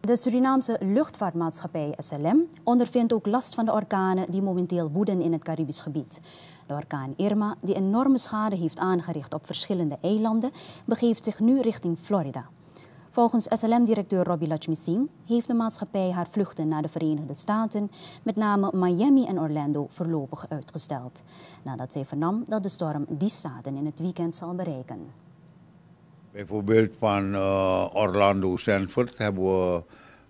De Surinaamse luchtvaartmaatschappij SLM ondervindt ook last van de orkanen die momenteel woeden in het Caribisch gebied. De orkaan Irma, die enorme schade heeft aangericht op verschillende eilanden, begeeft zich nu richting Florida. Volgens SLM-directeur Robbie Lachmising heeft de maatschappij haar vluchten naar de Verenigde Staten, met name Miami en Orlando, voorlopig uitgesteld, nadat zij vernam dat de storm die staten in het weekend zal bereiken. Bijvoorbeeld van Orlando Sanford hebben we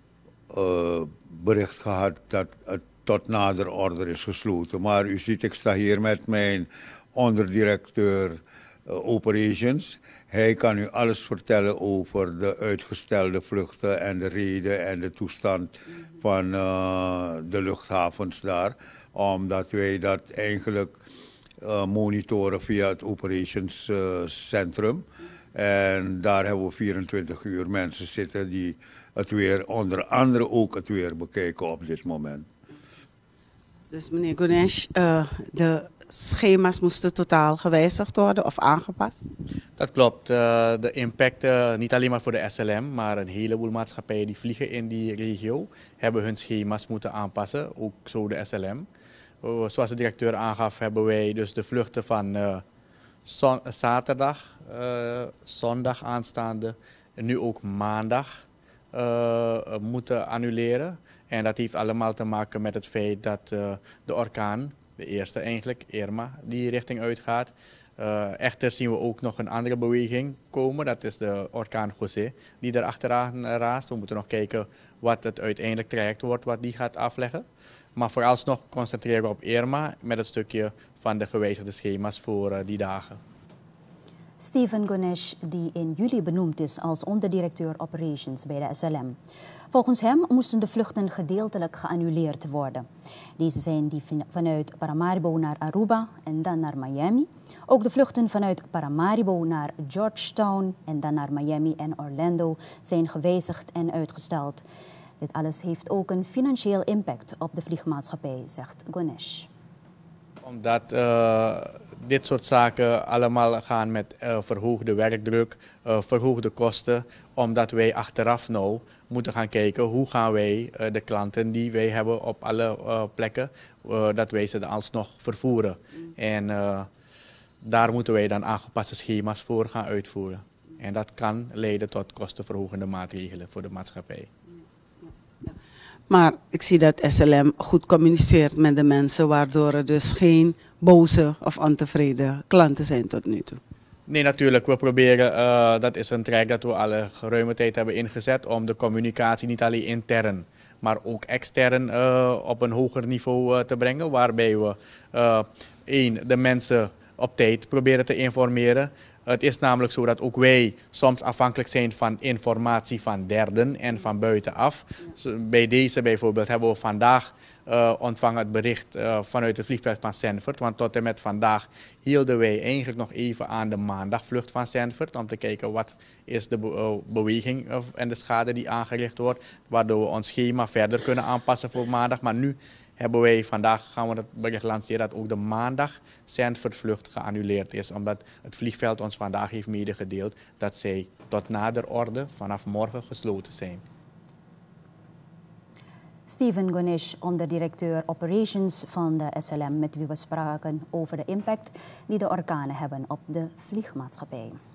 bericht gehad dat het tot nader order is gesloten. Maar u ziet, ik sta hier met mijn onderdirecteur Operations. Hij kan u alles vertellen over de uitgestelde vluchten en de reden en de toestand van de luchthavens daar. Omdat wij dat eigenlijk monitoren via het Operations Centrum. En daar hebben we 24 uur mensen zitten die het weer, onder andere ook het weer bekijken op dit moment. Dus meneer Ganesh, de schema's moesten totaal gewijzigd worden of aangepast? Dat klopt. De impact, niet alleen maar voor de SLM, maar een heleboel maatschappijen die vliegen in die regio, hebben hun schema's moeten aanpassen, ook zo de SLM. Zoals de directeur aangaf, hebben wij dus de vluchten van zaterdag, zondag aanstaande en nu ook maandag moeten annuleren. En dat heeft allemaal te maken met het feit dat de orkaan, de eerste eigenlijk, Irma, die richting uitgaat. Echter zien we ook nog een andere beweging komen, dat is de orkaan José, die er achteraan raast. We moeten nog kijken wat het uiteindelijk traject wordt, wat die gaat afleggen. Maar vooralsnog concentreren we op Irma met het stukje van de gewijzigde schema's voor die dagen. Steven Ganesh, die in juli benoemd is als onderdirecteur Operations bij de SLM. Volgens hem moesten de vluchten gedeeltelijk geannuleerd worden. Deze zijn die vanuit Paramaribo naar Aruba en dan naar Miami. Ook de vluchten vanuit Paramaribo naar Georgetown en dan naar Miami en Orlando zijn gewijzigd en uitgesteld. Dit alles heeft ook een financieel impact op de vliegmaatschappij, zegt Ganesh. Omdat dit soort zaken allemaal gaan met verhoogde werkdruk, verhoogde kosten. Omdat wij achteraf nou moeten gaan kijken hoe gaan wij de klanten die wij hebben op alle plekken, dat wij ze dan alsnog vervoeren. En daar moeten wij dan aangepaste schema's voor gaan uitvoeren. En dat kan leiden tot kostenverhogende maatregelen voor de maatschappij. Maar ik zie dat SLM goed communiceert met de mensen, waardoor er dus geen boze of ontevreden klanten zijn tot nu toe. Nee, natuurlijk. We proberen, dat is een traject dat we al geruime tijd hebben ingezet, om de communicatie niet alleen intern, maar ook extern op een hoger niveau te brengen. Waarbij we de mensen op tijd proberen te informeren. Het is namelijk zo dat ook wij soms afhankelijk zijn van informatie van derden en van buitenaf. Bij deze bijvoorbeeld hebben we vandaag ontvangen het bericht vanuit het vliegveld van Sanford. Want tot en met vandaag hielden wij eigenlijk nog even aan de maandagvlucht van Sanford. Om te kijken wat is de beweging en de schade die aangericht wordt. Waardoor we ons schema verder kunnen aanpassen voor maandag. Maar nu hebben wij gaan we het bericht lanceren dat ook de maandag Sanford-vlucht geannuleerd is. Omdat het vliegveld ons vandaag heeft medegedeeld dat zij tot nader orde vanaf morgen gesloten zijn. Steven Ganesh, onderdirecteur Operations van de SLM, met wie we spraken over de impact die de orkanen hebben op de vliegmaatschappij.